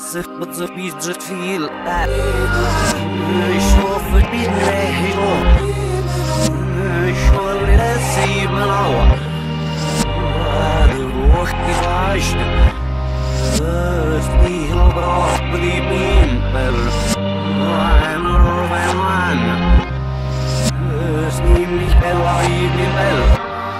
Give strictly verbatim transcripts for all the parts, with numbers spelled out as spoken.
Sif met ze biedt veel uit. Ik schoof het niet mee op. Ik schoof het zeven ouwe. De woord is wijst. Het is heel braaf met die bimpel. En er van man. Het is niet meer heel niet meer.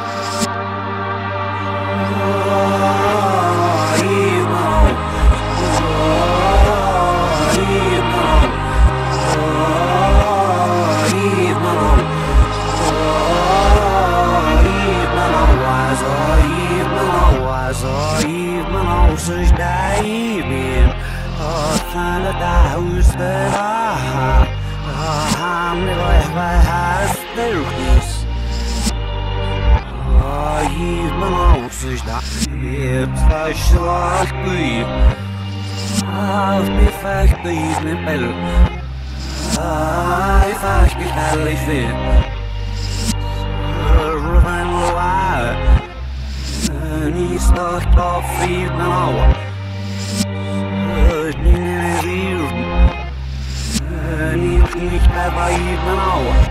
Van het huis de waha, ham de weg bij huis terugis. Hier mijn huis is daar, het verslag bij. Als me vecht is mijn bel, hij vecht is alles weer. Van de waar, en is nog top vier mijn ouwe. Niet meer hier, niet meer bij je man.